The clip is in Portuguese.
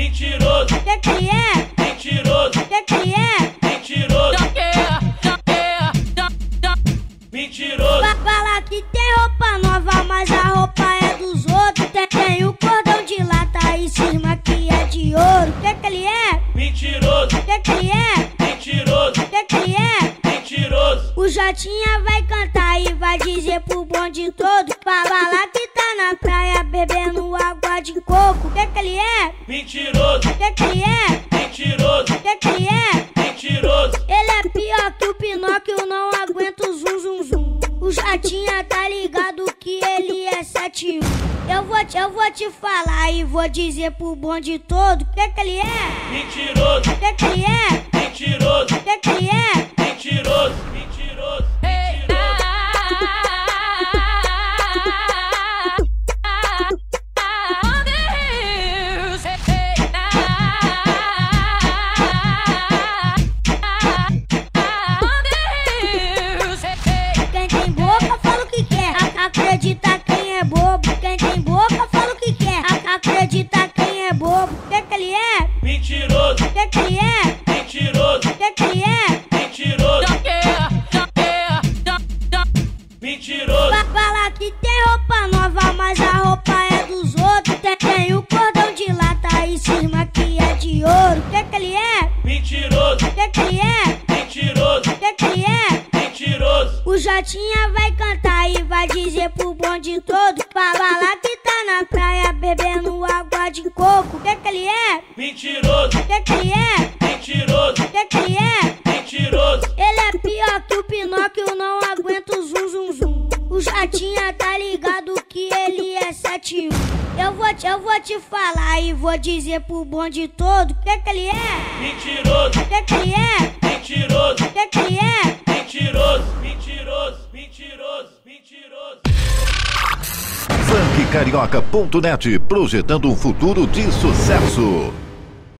Mentiroso. Que ele é? Mentiroso. Que ele é? Mentiroso. Mentiroso. Fala que tem roupa nova, mas a roupa é dos outros. Tem o cordão de lata e cisma que é de ouro. Que ele é? Mentiroso. Que ele é? Mentiroso. Que ele é? Mentiroso. O Jotinha vai cantar e vai dizer pro bonde todo. Fala lá que tá na praia bebendo água de coco. Que ele é? Mentiroso. Que ele é? Mentiroso. Que ele é? Mentiroso. Ele é pior que o Pinóquio, não aguenta o zum zum zum. O Jotinha tá ligado que ele é 7-1. Eu vou te falar e vou dizer pro bonde todo. Que ele é? Mentiroso. Que ele é? Mentiroso. Que ele é? Mentiroso. Mentiroso. Quem tem boca fala o que quer, acredita quem é bobo. Quem tem boca fala o que quer, acredita quem é bobo. Que ele é? Mentiroso. Que ele é? Mentiroso. Que ele é? Mentiroso. Mentiroso. Fala que tem roupa nova, mas a roupa é dos outros. Tem o cordão de lata e cisma que é de ouro. Que ele é? Mentiroso. Que ele é? Mentiroso. Que ele é? Mentiroso. O Jotinha vai cantar e vai dizer pro bonde todo. Fala lá que tá na praia bebendo água de coco. Que ele é? Mentiroso. Que ele é? Mentiroso. Que ele é? Mentiroso. Ele é pior que o Pinóquio, não aguenta o zum zum zum. O Jotinha tá ligado que ele é 7-1. Eu vou te falar e vou dizer pro bonde todo. Que ele é? Mentiroso. Que ele é? Mentiroso. Que ele é? Mentiroso. Mentiroso. Mentiroso. Mentiroso. Funkcarioca.net, projetando um futuro de sucesso.